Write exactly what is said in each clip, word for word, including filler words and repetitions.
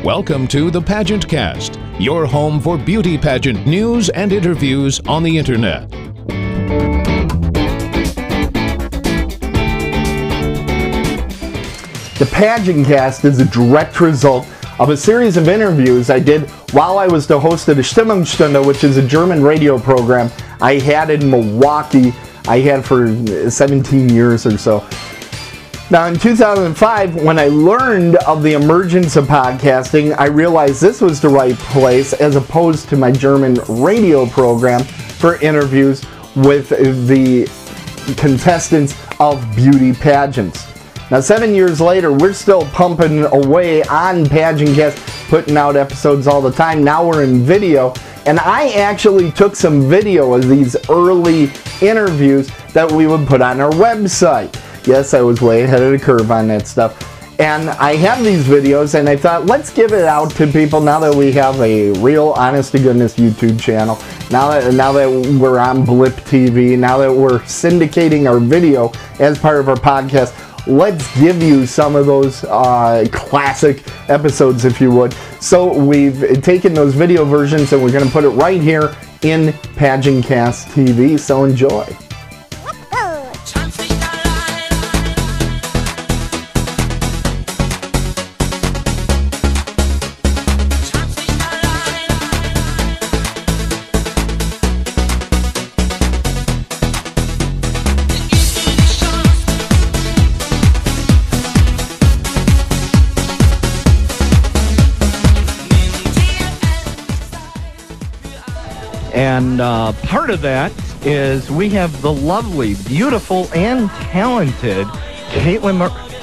Welcome to the Pageant Cast, your home for beauty pageant news and interviews on the internet. The Pageant Cast is a direct result of a series of interviews I did while I was the host of the Stimmungsstunde, which is a German radio program I had in Milwaukee. I had for seventeen years or so. Now in two thousand five, when I learned of the emergence of podcasting, I realized this was the right place as opposed to my German radio program for interviews with the contestants of beauty pageants. Now seven years later, we're still pumping away on Pageant Cast, putting out episodes all the time. Now we're in video, and I actually took some video of these early interviews that we would put on our website. Yes, I was way ahead of the curve on that stuff. And I have these videos, and I thought, let's give it out to people now that we have a real, honest-to-goodness YouTube channel. Now that, now that we're on Blip T V, now that we're syndicating our video as part of our podcast, let's give you some of those uh, classic episodes, if you would. So we've taken those video versions, and we're going to put it right here in Pageant Cast T V, so enjoy. And uh, part of that is we have the lovely, beautiful, and talented Caitlin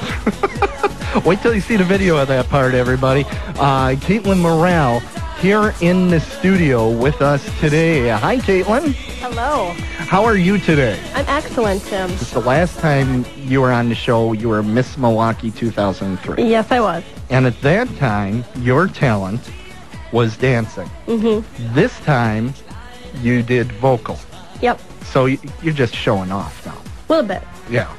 Mor- Wait till you see the video of that part, everybody. Uh, Caitlin Morale here in the studio with us today. Hi, Caitlin. Hello. How are you today? I'm excellent, Tim. It's the last time you were on the show, you were Miss Milwaukee two thousand three. Yes, I was. And at that time, your talent was dancing. Mm-hmm. This time, you did vocal. Yep. So you're just showing off now. A little bit. Yeah.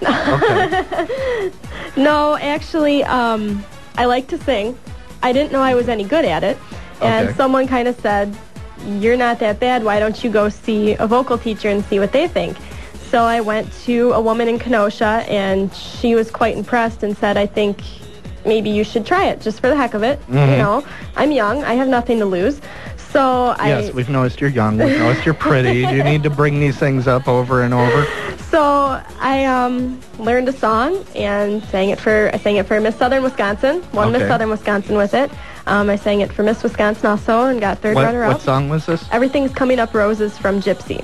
Okay. No, actually, um, I like to sing. I didn't know I was any good at it. And Okay. someone kind of said, you're not that bad. Why don't you go see a vocal teacher and see what they think? So I went to a woman in Kenosha, and she was quite impressed and said, I think maybe you should try it just for the heck of it. Mm-hmm. You know, I'm young. I have nothing to lose. So I... Yes, we've noticed you're young. We've noticed you're pretty. You need to bring these things up over and over. So I um, learned a song and sang it for I sang it for Miss Southern Wisconsin. Won Okay. Miss Southern Wisconsin with it. Um, I sang it for Miss Wisconsin also and got third What, runner-up. what song was this? Everything's Coming Up Roses from Gypsy.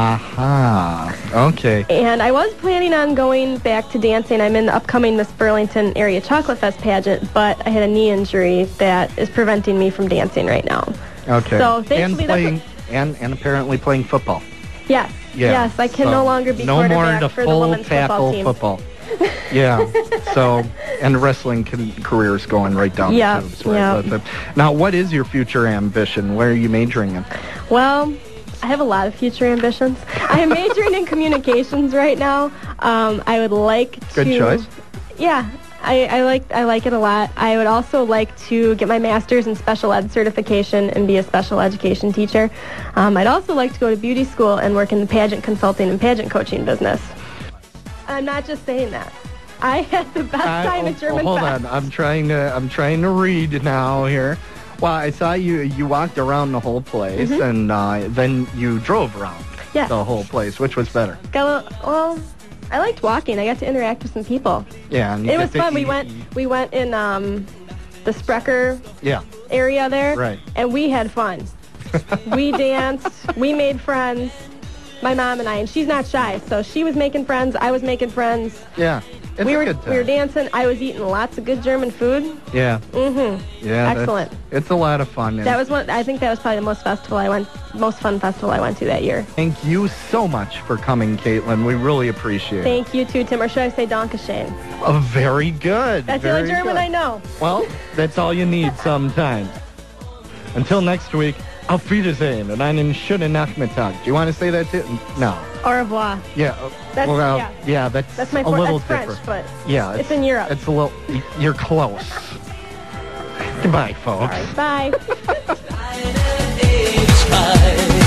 Aha. Okay. And I was planning on going back to dancing. I'm in the upcoming Miss Burlington Area Chocolate Fest pageant, but I had a knee injury that is preventing me from dancing right now. Okay. So and thankfully playing that's and and apparently playing football. Yes. Yeah. Yes, I can So no longer be no more quarterback the for the full women's football tackle team. football. Yeah. So and the wrestling can, career's going right down Yeah, the tubes. Right? yeah. But the- now, what is your future ambition? Where are you majoring in? Well, I have a lot of future ambitions. I am majoring in communications right now. Um, I would like to... Good choice. Yeah, I, I like I like it a lot. I would also like to get my master's in special ed certification and be a special education teacher. Um, I'd also like to go to beauty school and work in the pageant consulting and pageant coaching business. I'm not just saying that. I had the best I- time oh, at German oh, hold Fest. on, I'm trying to I'm trying to read now here. Well, I saw you you walked around the whole place, Mm-hmm. and uh, then you drove around Yes. the whole place. Which was better? Got a little, well, I liked walking. I got to interact with some people. Yeah, and you It get was to fun. We eat- went we went in um, the Sprecher Yeah, area there, Right. and we had fun. We danced. We made friends. My mom and I, and she's not shy, so she was making friends. I was making friends. yeah. It's we a were good time. we were dancing. I was eating lots of good German food. Yeah, Mhm. yeah. that's- Excellent. It's a lot of fun. and That was one. I think that was probably the most festival I went, most fun festival I went to that year. Thank you so much for coming, Caitlin. We really appreciate it. Thank you too, Tim. Or should I say Dankeschön? Oh, very good. That's the very only German good. I know. Well, that's all you need sometimes. Until next week, auf Wiedersehen und einen schönen Nachmittag. Do you want to say that too? No. Au revoir. Yeah. uh, That's- well, yeah. yeah, that's, That's my a Fr- little that's French, different. but yeah, it's in Europe. It's a little. You're close. Goodbye, folks. Bye. Sky.